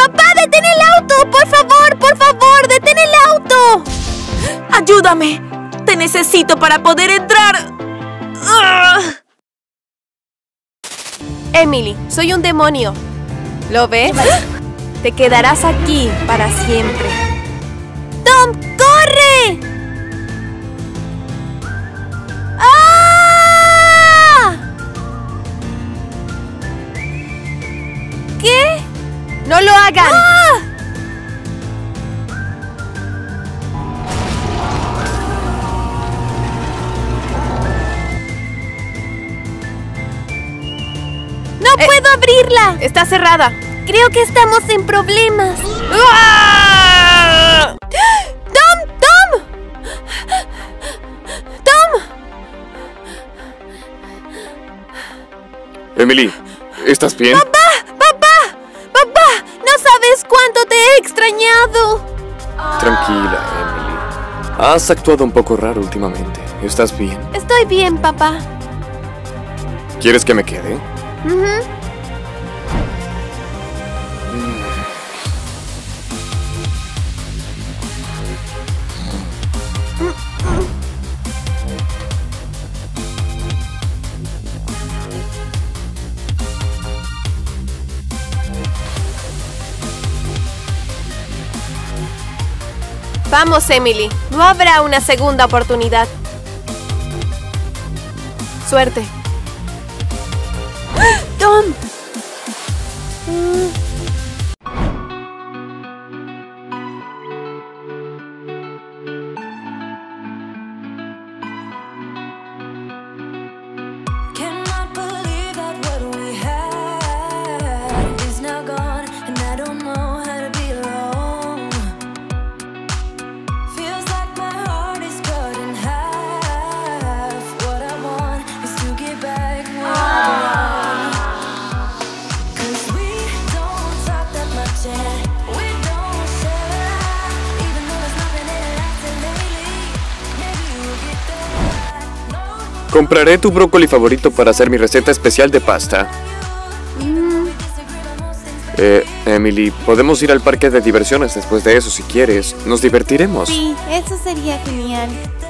¡Papá, detén el auto! ¡Por favor, detén el auto! ¡Ayúdame! ¡Te necesito para poder entrar! Emily, soy un demonio. ¿Lo ves? Te quedarás aquí para siempre. ¡Tom, corre! ¡Ah! ¿Qué? ¡No lo hagan! ¡Ah! ¡No puedo abrirla! Está cerrada. Creo que estamos en problemas. ¡Ah! ¡Tom! Emily, ¿estás bien? ¡Papá! ¡No sabes cuánto te he extrañado! Tranquila, Emily. Has actuado un poco raro últimamente. ¿Estás bien? Estoy bien, papá. ¿Quieres que me quede? Vamos, Emily. No habrá una segunda oportunidad. Suerte. ¡Tom! Compraré tu brócoli favorito para hacer mi receta especial de pasta. Emily, podemos ir al parque de diversiones después de eso si quieres. Nos divertiremos. Sí, eso sería genial.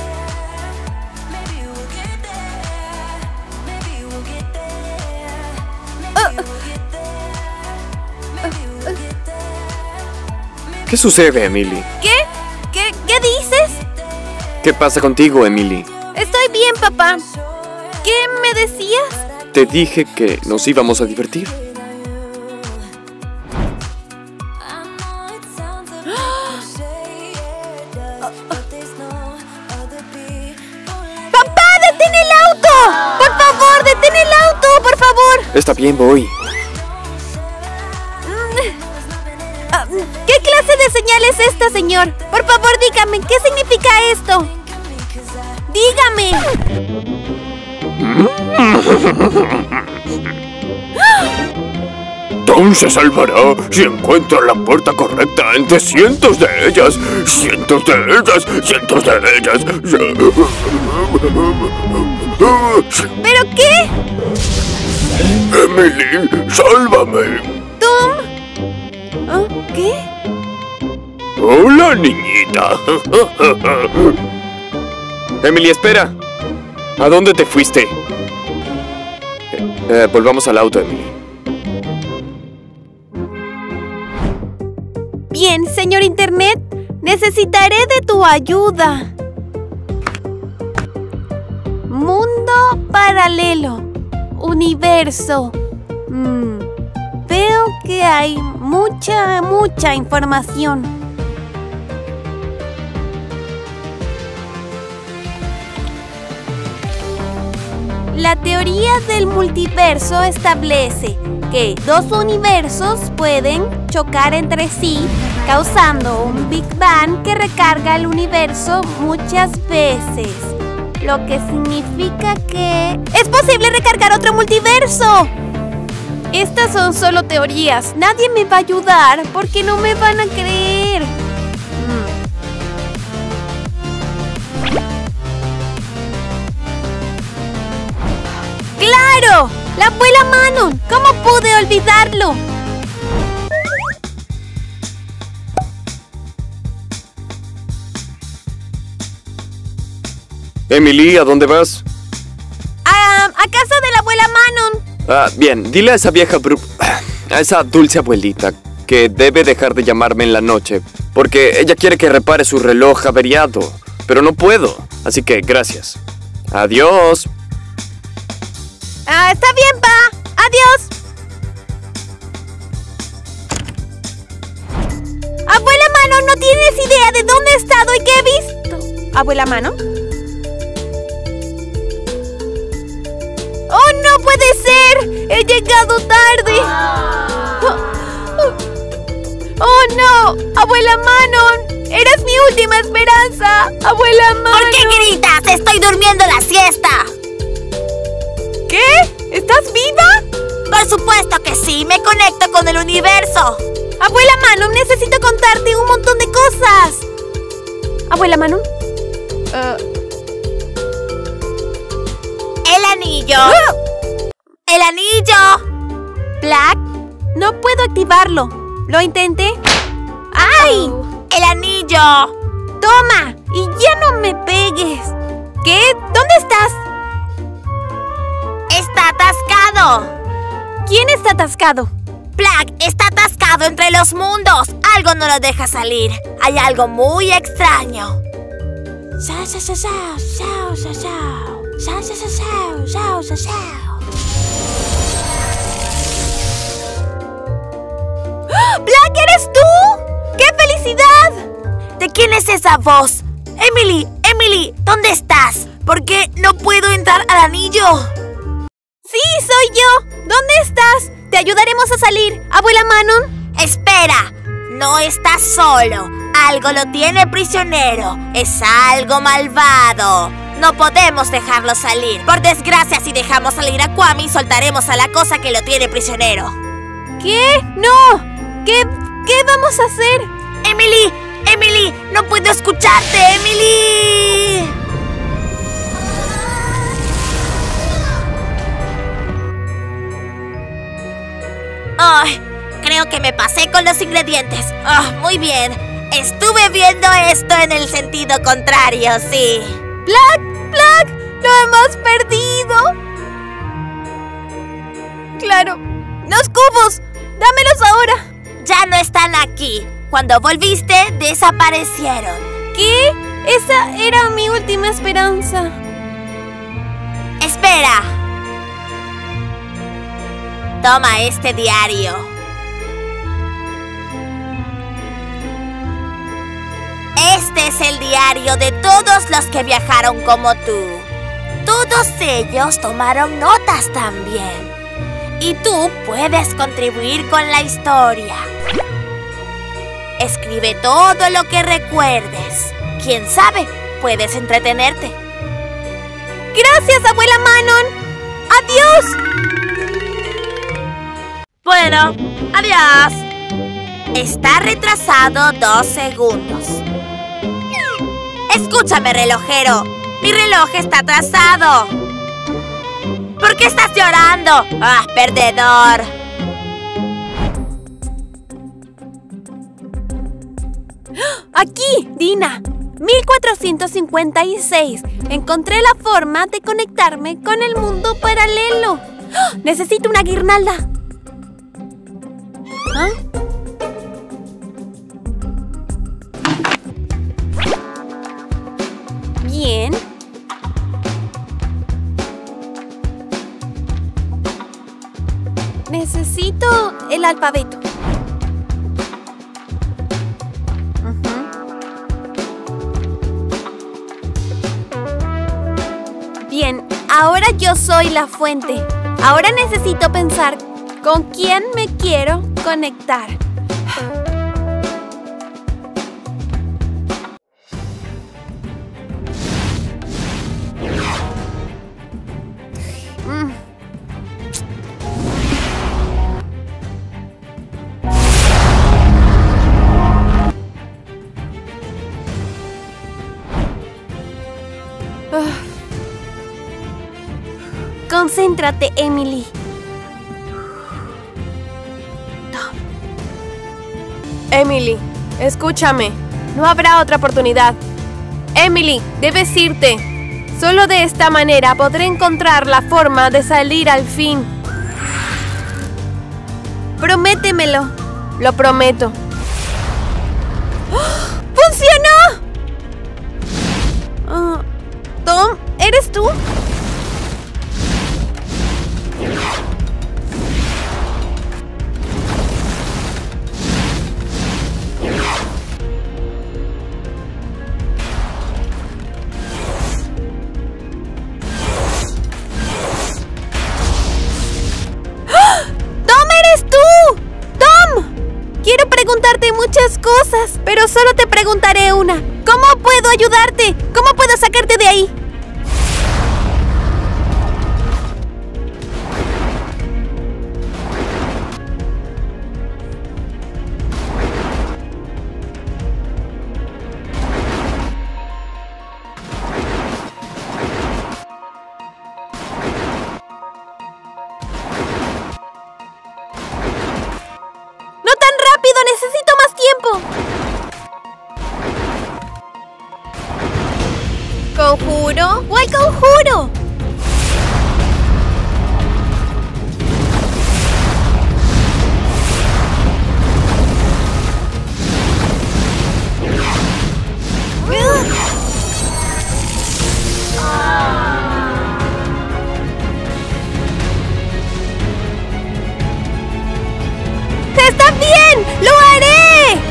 ¿Qué sucede, Emily? ¿Qué dices? ¿Qué pasa contigo, Emily? Estoy bien, papá. ¿Qué me decías? Te dije que nos íbamos a divertir. ¡Papá, detén el auto! ¡Por favor, detén el auto! ¡Por favor! Está bien, voy. ¿Qué clase de señal es esta, señor? Por favor, dígame, ¿qué significa esto? ¡Dígame! Tom se salvará si encuentra la puerta correcta entre cientos de ellas. Cientos de ellas. Cientos de ellas. ¿Pero qué? Emily, sálvame. ¿Tom? ¿Oh? ¿Qué? Hola, niñita. Emily, espera. ¿A dónde te fuiste? Volvamos al auto, Emily. Bien, señor Internet, necesitaré de tu ayuda. Mundo paralelo. Universo. Veo que hay mucha información. La teoría del multiverso establece que dos universos pueden chocar entre sí, causando un Big Bang que recarga el universo muchas veces. Lo que significa que ¡es posible recargar otro multiverso! Estas son solo teorías. Nadie me va a ayudar porque no me van a creer. ¡Claro! ¡La abuela Manon! ¿Cómo pude olvidarlo? Emily, ¿a dónde vas? A casa de la abuela Manon. Bien, dile a esa vieja a esa dulce abuelita que debe dejar de llamarme en la noche, porque ella quiere que repare su reloj averiado, pero no puedo, así que gracias. Adiós. Está bien, pa. Adiós. Abuela Manon, no tienes idea de dónde he estado y qué he visto. ¿Abuela Manon? ¡Oh, no puede ser! ¡He llegado tarde! ¡Oh, no! ¡Abuela Manon! ¡Eres mi última esperanza! ¡Abuela Manon! ¿Por qué gritas? ¡Estoy durmiendo la siesta! ¿Qué? ¿Estás viva? Por supuesto que sí, me conecto con el universo. Abuela Manon, necesito contarte un montón de cosas. Abuela Manon. El anillo. ¡El anillo! Black, no puedo activarlo. ¿Lo intenté? ¡Ay! ¡El anillo! ¡Toma! ¡Y ya no me pegues! ¿Qué? ¿Dónde estás? ¡Está atascado! ¿Quién está atascado? Black está atascado entre los mundos. Algo no lo deja salir. Hay algo muy extraño. ¡Black, eres tú! ¡Qué felicidad! ¿De quién es esa voz? Emily, Emily, ¿dónde estás? ¿Por qué no puedo entrar al anillo? ¡Sí, soy yo! ¿Dónde estás? Te ayudaremos a salir, abuela Manon. ¡Espera! No estás solo. Algo lo tiene prisionero. Es algo malvado. No podemos dejarlo salir. Por desgracia, si dejamos salir a Kwame, soltaremos a la cosa que lo tiene prisionero. ¿Qué? ¡No! ¿Qué vamos a hacer? ¡Emily! ¡Emily! ¡No puedo escucharte, Emily! ¡Ay! Creo que me pasé con los ingredientes. Muy bien. Estuve viendo esto en el sentido contrario, sí. ¡Black! ¡Black! ¡Lo hemos perdido! Claro. ¡Los cubos! ¡Dámelos ahora! Ya no están aquí. Cuando volviste, desaparecieron. ¿Qué? Esa era mi última esperanza. Espera. Toma este diario. Este es el diario de todos los que viajaron como tú. Todos ellos tomaron notas también. Y tú puedes contribuir con la historia. Escribe todo lo que recuerdes. Quién sabe, puedes entretenerte. ¡Gracias, abuela Manon! ¡Adiós! Bueno, adiós. Está retrasado 2 segundos. Escúchame, relojero. Mi reloj está atrasado. ¿Por qué estás llorando? ¡Ah, perdedor! Aquí, Dina. 1456. Encontré la forma de conectarme con el mundo paralelo. Necesito una guirnalda. ¿Ah? Bien. Necesito el alfabeto. Bien, ahora yo soy la fuente. Ahora necesito pensar con quién me quiero conectar. Concéntrate, Emily. Emily, escúchame. No habrá otra oportunidad. Emily, debes irte. Solo de esta manera podré encontrar la forma de salir al fin. Prométemelo. Lo prometo. ¡Oh! ¡Funcionó! Tom, ¿eres tú? Quiero preguntarte muchas cosas, pero solo te preguntaré una. ¿Cómo puedo ayudarte? ¿Cómo puedo sacarte de ahí? ¡Necesito más tiempo! ¿Conjuro? ¿Cuál conjuro? ¡Está bien! ¡Lo haré!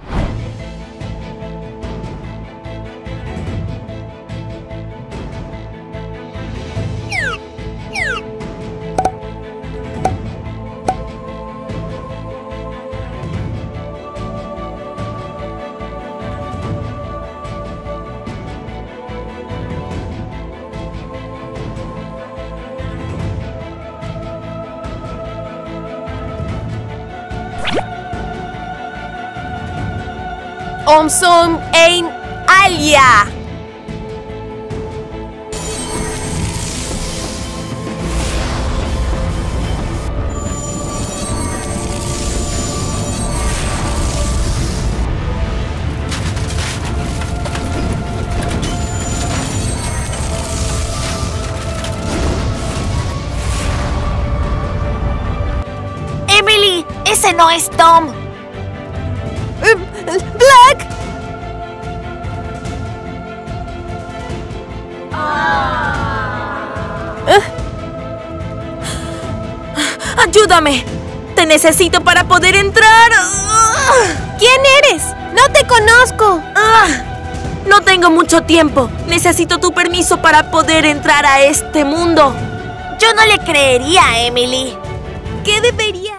Omsom ein Alia. Emily, ese no es Tom. ¡Black! ¡Ayúdame! ¡Te necesito para poder entrar! ¿Quién eres? ¡No te conozco! No tengo mucho tiempo. Necesito tu permiso para poder entrar a este mundo. Yo no le creería a Emily. ¿Qué debería?